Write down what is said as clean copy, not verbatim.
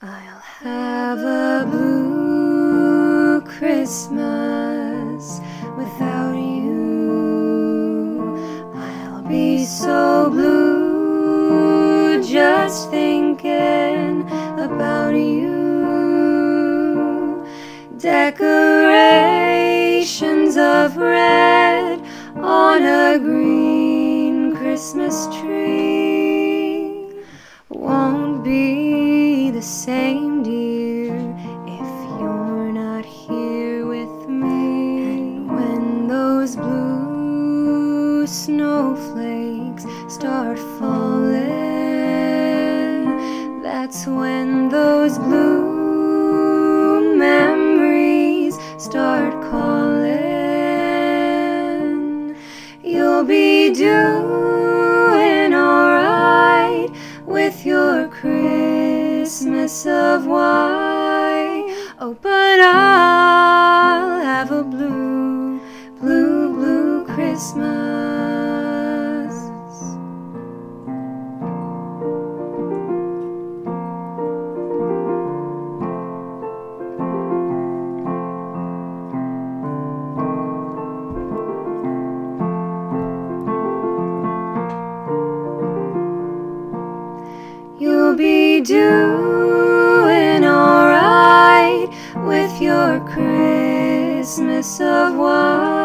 I'll have a blue Christmas without you. I'll be so blue just thinking about you. Decorations of red on a green Christmas tree won't be the same, dear, if you're not here with me. And when those blue snowflakes start falling, that's when those blue memories start calling. You'll be doing alright with your Christmas of white. Oh, but I'll have a blue, blue, blue Christmas. You'll be doing alright with your Christmas of white.